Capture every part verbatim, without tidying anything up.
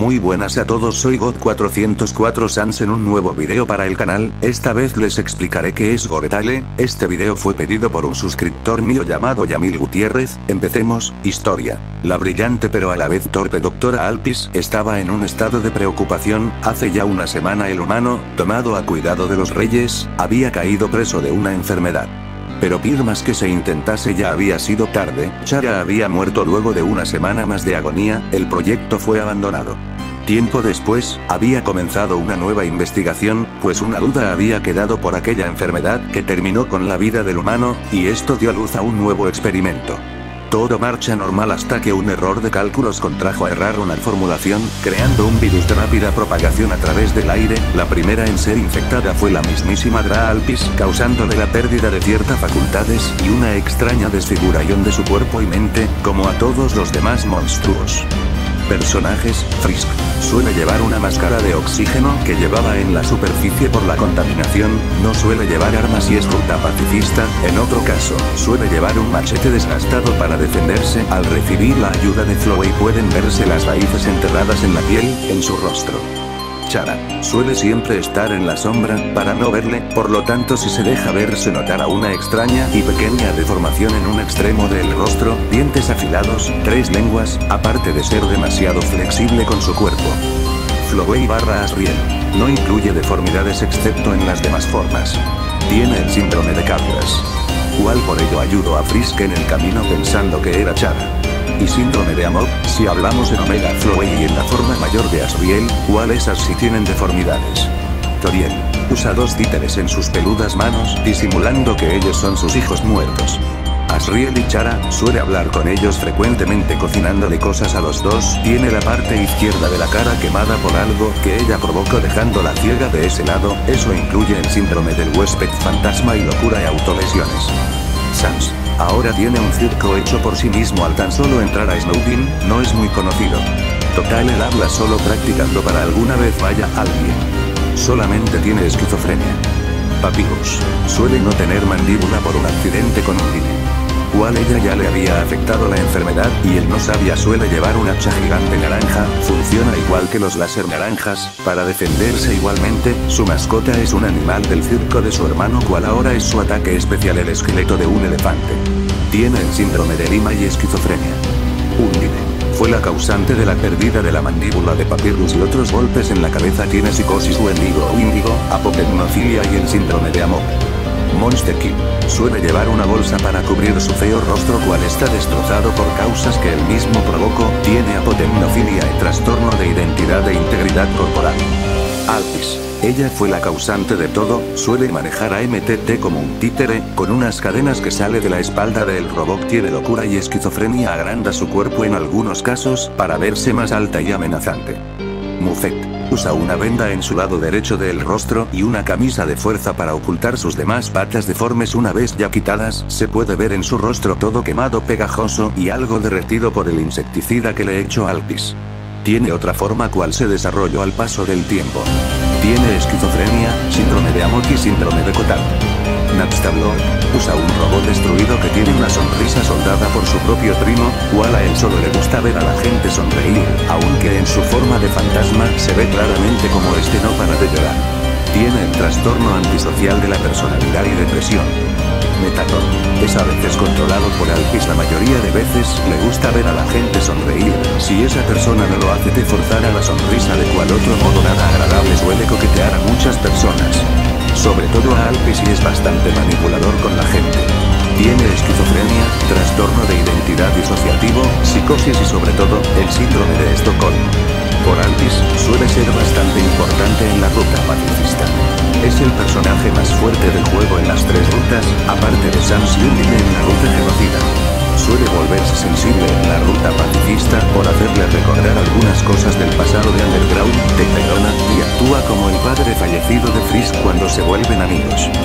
Muy buenas a todos, soy God cuatrocientos cuatro Sans en un nuevo video para el canal. Esta vez les explicaré qué es Goretale. Este video fue pedido por un suscriptor mío llamado Yamil Gutiérrez. Empecemos. Historia. La brillante pero a la vez torpe doctora Alphys estaba en un estado de preocupación. Hace ya una semana el humano, tomado a cuidado de los reyes, había caído preso de una enfermedad. Pero por más que se intentase ya había sido tarde. Chara había muerto luego de una semana más de agonía. El proyecto fue abandonado. Tiempo después, había comenzado una nueva investigación, pues una duda había quedado por aquella enfermedad que terminó con la vida del humano, y esto dio luz a un nuevo experimento. Todo marcha normal hasta que un error de cálculos contrajo a errar una formulación, creando un virus de rápida propagación a través del aire. La primera en ser infectada fue la mismísima Dra Alphys, causándole la pérdida de ciertas facultades y una extraña desfiguración de su cuerpo y mente, como a todos los demás monstruos. Personajes. Frisk suele llevar una máscara de oxígeno que llevaba en la superficie por la contaminación. No suele llevar armas y es ruta pacifista. En otro caso, suele llevar un machete desgastado para defenderse. Al recibir la ayuda de Flowey pueden verse las raíces enterradas en la piel, en su rostro. Chara suele siempre estar en la sombra, para no verle, por lo tanto si se deja ver se notará una extraña y pequeña deformación en un extremo del rostro, dientes afilados, tres lenguas, aparte de ser demasiado flexible con su cuerpo. Flowey barra Asriel no incluye deformidades excepto en las demás formas. Tiene el síndrome de Capgras, cual por ello ayudó a Frisk en el camino pensando que era Chara. Y síndrome de Amok, si hablamos en Omega Flowey y en la forma mayor de Asriel, cual esas sí tienen deformidades. Toriel usa dos títeres en sus peludas manos, disimulando que ellos son sus hijos muertos. Asriel y Chara suele hablar con ellos frecuentemente cocinándole cosas a los dos. Tiene la parte izquierda de la cara quemada por algo que ella provocó dejándola ciega de ese lado. Eso incluye el síndrome del huésped fantasma y locura y autolesiones. Sans ahora tiene un circo hecho por sí mismo al tan solo entrar a Snowdin. No es muy conocido. Total, él habla solo practicando para alguna vez vaya alguien. Solamente tiene esquizofrenia. Papyrus suele no tener mandíbula por un accidente con un cine, cual ella ya le había afectado la enfermedad, y él no sabía. Suele llevar un hacha gigante naranja, funciona igual que los láser naranjas, para defenderse igualmente. Su mascota es un animal del circo de su hermano, cual ahora es su ataque especial, el esqueleto de un elefante. Tiene el síndrome de Lima y esquizofrenia. Undine fue la causante de la pérdida de la mandíbula de Papyrus y otros golpes en la cabeza. Tiene psicosis o endigo o índigo, apopegnofilia y el síndrome de Amok. Monster Kid suele llevar una bolsa para cubrir su feo rostro, cual está destrozado por causas que él mismo provocó. Tiene apotemnofilia y trastorno de identidad e integridad corporal. Alphys, ella fue la causante de todo. Suele manejar a M T T como un títere, con unas cadenas que sale de la espalda del robot. Tiene locura y esquizofrenia, agranda su cuerpo en algunos casos, para verse más alta y amenazante. Mufet usa una venda en su lado derecho del rostro y una camisa de fuerza para ocultar sus demás patas deformes. Una vez ya quitadas, se puede ver en su rostro todo quemado, pegajoso y algo derretido por el insecticida que le echó Alphys. Tiene otra forma cual se desarrolló al paso del tiempo. Tiene esquizofrenia, síndrome de Amok y síndrome de Cotard. Naxtablo usa un robot destruido que tiene una sonrisa soldada por su propio primo, cual a él solo le gusta ver a la gente sonreír, aunque en su forma de fantasma se ve claramente como este no para de llorar. Tiene el trastorno antisocial de la personalidad y depresión. Metaton es a veces controlado por Alphys. La mayoría de veces le gusta ver a la gente sonreír. Si esa persona no lo hace, te forzará la sonrisa, de cual otro modo nada agradable. Suele coquetear a muchas personas, sobre todo a Alphys, y es bastante manipulador con la gente. Tiene esquizofrenia, trastorno de identidad disociativo, psicosis y sobre todo, el síndrome de Estocolmo. Por Alphys, suele ser bastante importante en la ruta pacifista. Es el personaje más fuerte del juego en las tres rutas, aparte de Sans y Undine en la ruta genocida. Suele volverse sensible en la ruta pacifista por hacerle recordar algunas cosas del pasado de Underground, de Perona, y actúa como el padre fallecido de Frisk cuando se vuelven amigos. En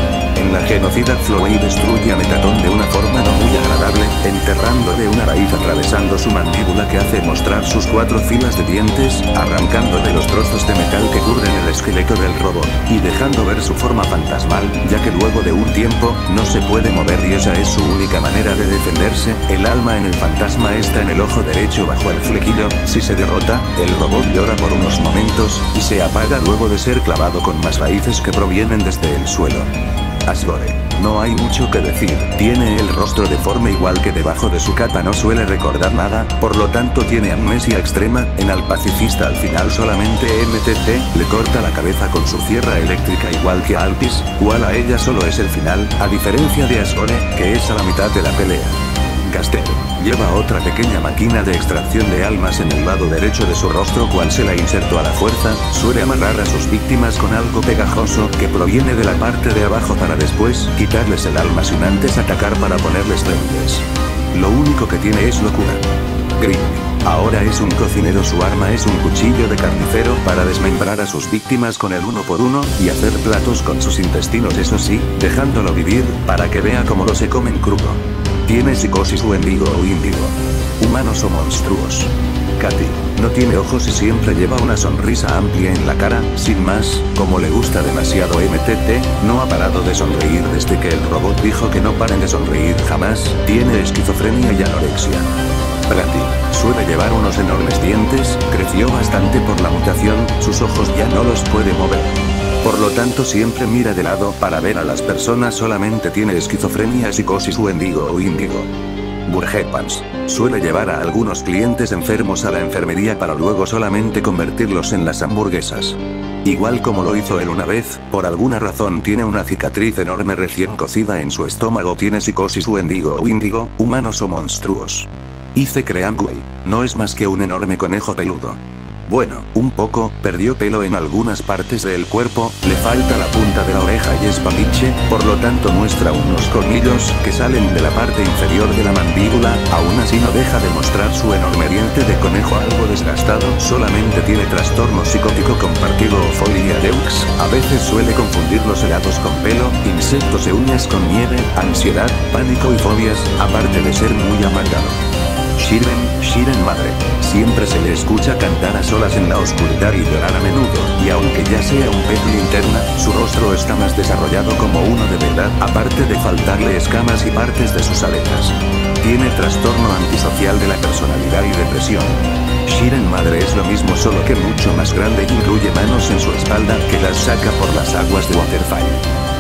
en la genocida Flow y destruye a Metatron de una forma no muy agradable, enterrándole una raíz atravesando su mandíbula que hace mostrar sus cuatro filas de dientes, arrancándole los trozos de metal que cubren el esqueleto del robot, y dejando ver su forma fantasmal, ya que luego de un tiempo, no se puede mover y esa es su única manera de defenderse. El alma en el fantasma está en el ojo derecho bajo el flequillo. Si se derrota, el robot llora por unos momentos, y se apaga luego de ser clavado con más raíces que provienen desde el suelo. Asgore. No hay mucho que decir, tiene el rostro deforme igual que debajo de su capa no suele recordar nada, por lo tanto tiene amnesia extrema. En al pacifista al final solamente M T T le corta la cabeza con su sierra eléctrica igual que a Altis, cual a ella solo es el final, a diferencia de Asgore, que es a la mitad de la pelea. Gaster. Lleva otra pequeña máquina de extracción de almas en el lado derecho de su rostro cual se la insertó a la fuerza, suele amarrar a sus víctimas con algo pegajoso que proviene de la parte de abajo para después quitarles el alma sin antes atacar para ponerles débiles. Lo único que tiene es locura. Grimby. Ahora es un cocinero, su arma es un cuchillo de carnicero para desmembrar a sus víctimas con el uno por uno, y hacer platos con sus intestinos, eso sí, dejándolo vivir, para que vea cómo lo se comen crudo. Tiene psicosis o envigo o índigo. Humanos o monstruos. Katy. No tiene ojos y siempre lleva una sonrisa amplia en la cara, sin más, como le gusta demasiado M T T, no ha parado de sonreír desde que el robot dijo que no paren de sonreír jamás, tiene esquizofrenia y anorexia. Prati. Suele llevar unos enormes dientes, creció bastante por la mutación, sus ojos ya no los puede mover. Por lo tanto siempre mira de lado para ver a las personas, solamente tiene esquizofrenia, psicosis o endigo o índigo. Burgepans. Suele llevar a algunos clientes enfermos a la enfermería para luego solamente convertirlos en las hamburguesas. Igual como lo hizo él una vez, por alguna razón tiene una cicatriz enorme recién cocida en su estómago, tiene psicosis o endigo o índigo, humanos o monstruos. Hice Creamway. No es más que un enorme conejo peludo. Bueno, un poco, perdió pelo en algunas partes del cuerpo, le falta la punta de la oreja y es papiche, por lo tanto muestra unos colmillos que salen de la parte inferior de la mandíbula, aún así no deja de mostrar su enorme diente de conejo algo desgastado, solamente tiene trastorno psicótico compartido o folia deux, a veces suele confundir los helados con pelo, insectos e uñas con nieve, ansiedad, pánico y fobias, aparte de ser muy amargado. Shiren, Shiren madre. Siempre se le escucha cantar a solas en la oscuridad y llorar a menudo, y aunque ya sea un pez linterna, su rostro está más desarrollado como uno de verdad, aparte de faltarle escamas y partes de sus aletas. Tiene trastorno antisocial de la personalidad y depresión. Shiren madre es lo mismo solo que mucho más grande y incluye manos en su espalda que las saca por las aguas de Waterfall.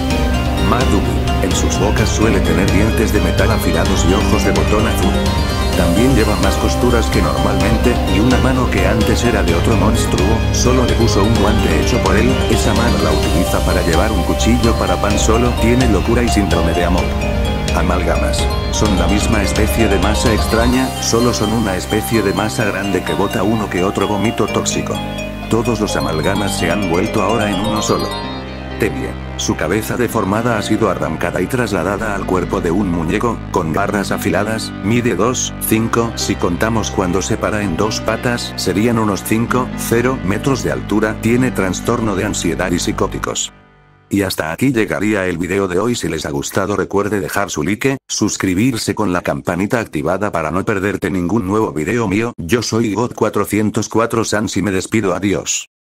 Madubi. En sus bocas suele tener dientes de metal afilados y ojos de botón azul. También lleva más costuras que normalmente, y una mano que antes era de otro monstruo, solo le puso un guante hecho por él, esa mano la utiliza para llevar un cuchillo para pan, solo tiene locura y síndrome de amor. Amalgamas. Son la misma especie de masa extraña, solo son una especie de masa grande que bota uno que otro vómito tóxico. Todos los amalgamas se han vuelto ahora en uno solo. Tebie. Su cabeza deformada ha sido arrancada y trasladada al cuerpo de un muñeco, con garras afiladas, mide dos, cinco, si contamos cuando se para en dos patas, serían unos cinco, cero metros de altura, tiene trastorno de ansiedad y psicóticos. Y hasta aquí llegaría el video de hoy. Si les ha gustado recuerde dejar su like, suscribirse con la campanita activada para no perderte ningún nuevo video mío. Yo soy God cuatrocientos cuatro Sans y me despido, adiós.